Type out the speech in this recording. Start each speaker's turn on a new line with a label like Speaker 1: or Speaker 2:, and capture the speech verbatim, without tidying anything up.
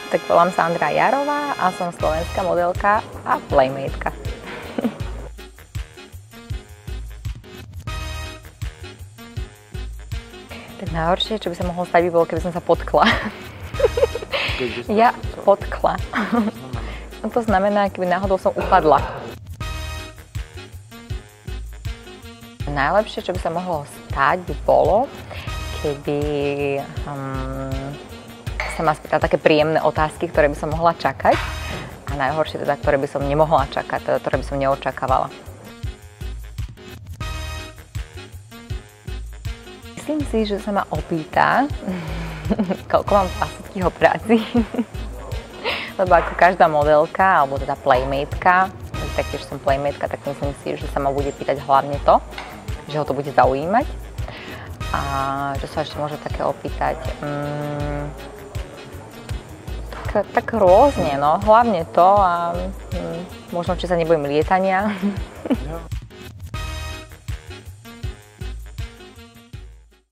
Speaker 1: Tak volám sa Andrea Jarová a som slovenská modelka a playmatka. Tak najhoršie, čo by sa mohlo stať, by bolo, keby som sa potkla. Ja potkla. No to znamená, keby náhodou som upadla. Najlepšie, čo by sa mohlo stať, by bolo, keby um, sa ma spýtala také príjemné otázky, ktoré by som mohla čakať. A najhoršie teda, ktoré by som nemohla čakať, teda, ktoré by som neočakávala. Myslím si, že sa ma opýta, koľko mám pasových operácií. Lebo ako každá modelka, alebo teda playmatka, taktiež som playmatka, tak myslím si, že sa ma bude pýtať hlavne to, že ho to bude zaujímať. A čo sa ešte môže také opýtať? Mm, tak, tak rôzne, no. Hlavne to a mm, možno, či sa nebojím lietania.